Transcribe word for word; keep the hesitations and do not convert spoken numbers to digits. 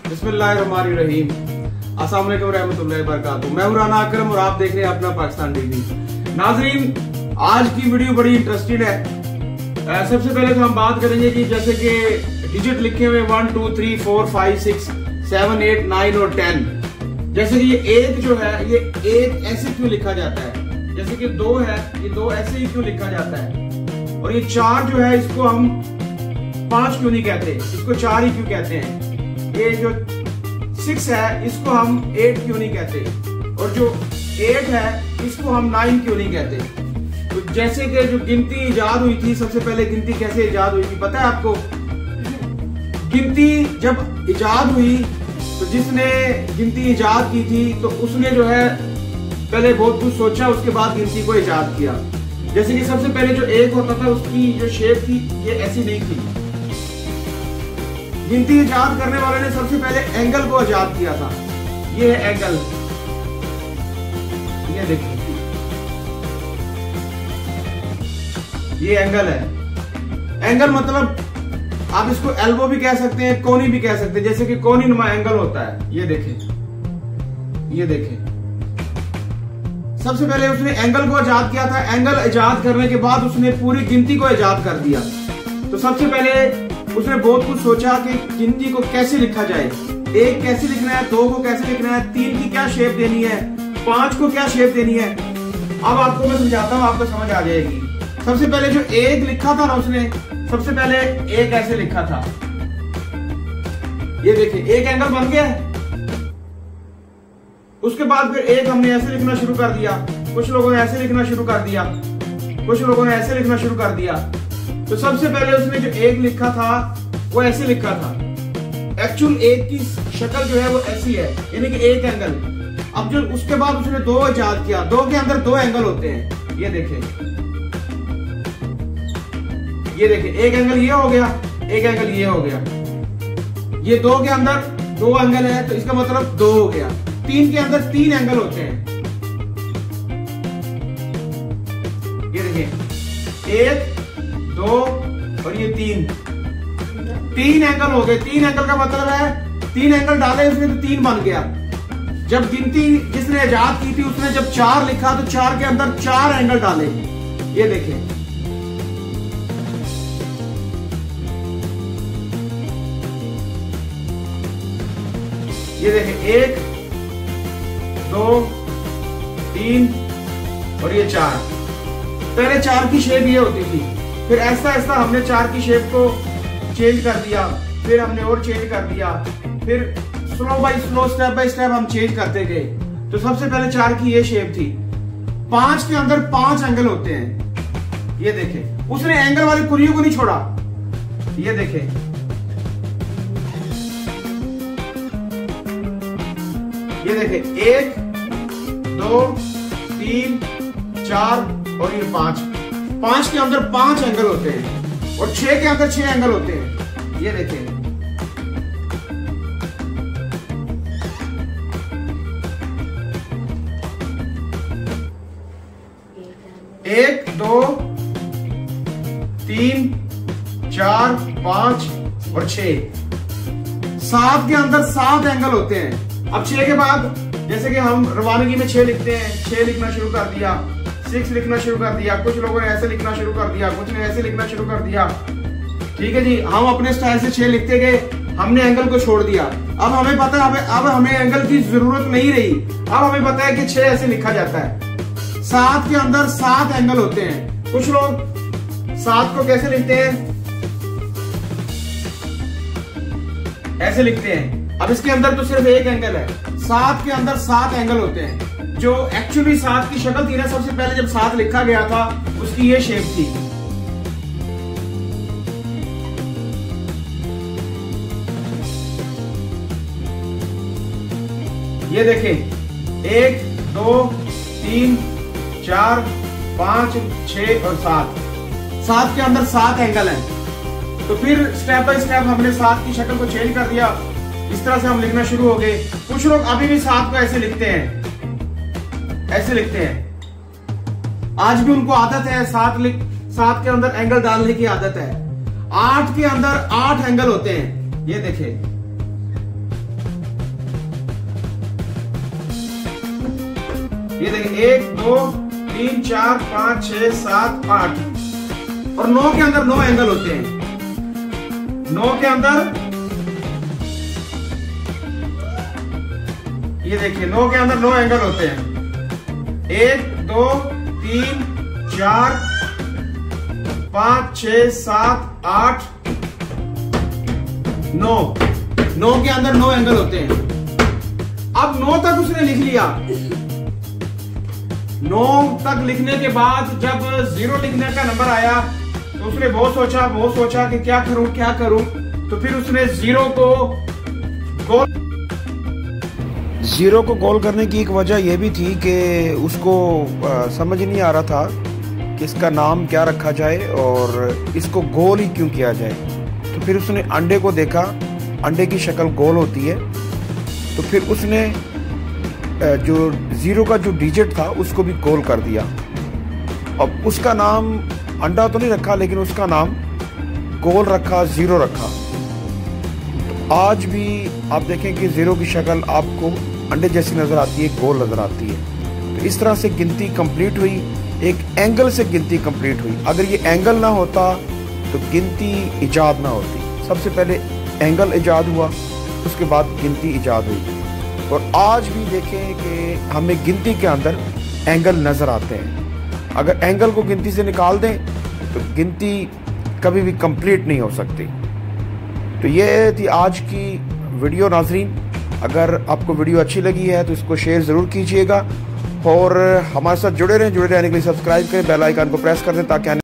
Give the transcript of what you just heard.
बिस्मिल्लाहिर्रहमानिर्रहीम। अस्सलाम वालेकुम रहमतुल्लाहि व बरकातुहू। मैं हूं राना अकरम और आप देख रहे हैं अपना पाकिस्तान टीवी। नाजरीन, आज की वीडियो बड़ी इंटरेस्टिंग है। सबसे पहले तो हम बात करेंगे कि जैसे कि डिजिट लिखे हुए one two three four five six seven eight nine और टेन। जैसे कि ये एक जो है ये एक ऐसे क्यों लिखा जाता है, जैसे कि दो है ये दो ऐसे ही क्यों लिखा जाता है, और ये चार जो है इसको हम पांच क्यों नहीं कहते, इसको चार ही क्यों कहते हैं। ये जो सिक्स है इसको हम एट क्यों नहीं कहते, और जो एट है इसको हम नाइन क्यों नहीं कहते। तो जैसे कि जो गिनती इजाद हुई थी, सबसे पहले गिनती कैसे इजाद हुई थी पता है आपको? गिनती जब इजाद हुई तो जिसने गिनती इजाद की थी तो उसने जो है पहले बहुत कुछ सोचा, उसके बाद गिनती को इजाद किया। जैसे कि सबसे पहले जो एक होता था उसकी जो शेप थी ये ऐसी नहीं थी। गिनती इजाद करने वाले ने सबसे पहले एंगल को इजाद किया था। ये है एंगल, ये देखिए ये एंगल है। एंगल मतलब आप इसको एल्बो भी कह सकते हैं, कोनी भी कह सकते हैं। जैसे कि कोनी नुमा एंगल होता है, ये देखें ये देखें। सबसे पहले उसने एंगल को इजाद किया था। एंगल इजाद करने के बाद उसने पूरी गिनती को इजाद कर दिया। तो सबसे पहले उसने बहुत कुछ सोचा कि गिनती को कैसे लिखा जाए। एक कैसे लिखना है, दो को कैसे लिखना है, तीन की क्या शेप देनी है, पांच को क्या शेप देनी है। अब आपको मैं समझाता हूँ, आपको समझ आ जाएगी। सबसे पहले जो एक लिखा था ना उसने, सबसे पहले एक ऐसे लिखा था, ये देखिए एक एंगल बन गया है। उसके बाद फिर एक हमने ऐसे लिखना शुरू कर दिया, कुछ लोगों ने ऐसे लिखना शुरू कर दिया, कुछ लोगों ने ऐसे लिखना शुरू कर दिया। तो सबसे पहले उसने जो एक लिखा था वो ऐसे लिखा था। एक्चुअल एक की शक्ल जो है वो ऐसी है, यानी कि एक एंगल। अब जो उसके बाद उसने दो इजाद किया, दो के अंदर दो एंगल होते हैं। ये देखें ये देखिए एक एंगल ये हो गया, एक एंगल ये हो गया। ये दो के अंदर दो एंगल है तो इसका मतलब दो हो गया। तीन के अंदर तीन एंगल होते हैं। ये देखिए एक दो और ये तीन, तीन एंगल हो गए। तीन एंगल का मतलब है तीन एंगल डाले उसमें तो तीन बन गया। जब गिनती जिसने इजाद की थी उसने जब चार लिखा तो चार के अंदर चार एंगल डाले। ये देखिए ये देखिए एक दो तीन और ये चार। पहले चार की शेप ये होती थी, फिर ऐसा ऐसा हमने चार की शेप को चेंज कर दिया, फिर हमने और चेंज कर दिया, फिर slow by slow step by step हम चेंज करते गए। तो सबसे पहले चार की ये शेप थी। पांच के अंदर पांच एंगल होते हैं। ये देखें उसने एंगल वाले कुरियों को नहीं छोड़ा। ये देखें ये देखें एक दो तीन चार और ये पांच। पांच के अंदर पांच एंगल होते हैं और छह के अंदर छह एंगल होते हैं। ये देखें एक दो तीन चार पांच और छह। सात के अंदर सात एंगल होते हैं। अब छह के बाद जैसे कि हम रवानगी में छह लिखते हैं, छह लिखना शुरू कर दिया, सिक्स लिखना शुरू कर दिया। कुछ लोगों ने ऐसे लिखना शुरू कर दिया, कुछ ने ऐसे लिखना शुरू कर दिया। ठीक है जी, हम अपने स्टाइल से छह लिखते गए, हमने एंगल को छोड़ दिया। अब हमें पता है अब हमें एंगल की जरूरत नहीं रही। अब हमें पता है कि छह ऐसे लिखा जाता है। सात के अंदर सात एंगल होते हैं। कुछ लोग सात को कैसे लिखते हैं, ऐसे लिखते हैं। अब इसके अंदर तो सिर्फ एक एंगल है, सात के अंदर सात एंगल होते हैं। जो एक्चुअली सात की शक्ल थी ना, सबसे पहले जब सात लिखा गया था उसकी ये शेप थी। ये देखें एक दो तीन चार पांच छह और सात। सात के अंदर सात एंगल हैं। तो फिर स्टेप बाय स्टेप हमने सात की शक्ल को चेंज कर दिया। इस तरह से हम लिखना शुरू हो गए। कुछ लोग अभी भी सात को ऐसे लिखते हैं, ऐसे लिखते हैं। आज भी उनको आदत है सात लिख सात के अंदर एंगल डालने की आदत है। आठ के अंदर आठ एंगल होते हैं। ये देखिए ये देखिए एक दो तीन चार पांच छह सात आठ और नौ के अंदर नौ एंगल होते हैं। नौ के अंदर ये देखिए नौ के अंदर नौ एंगल होते हैं। एक दो तीन चार पांच छह सात आठ नौ। नौ के अंदर नौ एंगल होते हैं। अब नौ तक उसने लिख लिया। नौ तक लिखने के बाद जब जीरो लिखने का नंबर आया तो उसने बहुत सोचा बहुत सोचा कि क्या करूं क्या करूं। तो फिर उसने जीरो को गोल जीरो को गोल करने की एक वजह यह भी थी कि उसको आ, समझ नहीं आ रहा था कि इसका नाम क्या रखा जाए और इसको गोल ही क्यों किया जाए। तो फिर उसने अंडे को देखा, अंडे की शक्ल गोल होती है। तो फिर उसने जो जीरो का जो डिजिट था उसको भी गोल कर दिया। अब उसका नाम अंडा तो नहीं रखा लेकिन उसका नाम गोल रखा, जीरो रखा। तो आज भी आप देखें कि जीरो की शक्ल आपको अंडे जैसी नजर आती है, गोल नजर आती है। तो इस तरह से गिनती कंप्लीट हुई, एक एंगल से गिनती कंप्लीट हुई। अगर ये एंगल ना होता तो गिनती इजाद ना होती। सबसे पहले एंगल इजाद हुआ, उसके बाद गिनती इजाद हुई। और आज भी देखें कि हमें गिनती के अंदर एंगल नजर आते हैं। अगर एंगल को गिनती से निकाल दें तो गिनती कभी भी कंप्लीट नहीं हो सकती। तो ये थी आज की वीडियो नाजरीन। अगर आपको वीडियो अच्छी लगी है तो इसको शेयर ज़रूर कीजिएगा और हमारे साथ जुड़े रहें। जुड़े रहने के लिए सब्सक्राइब करें, बेल आइकन को प्रेस कर दें ताकि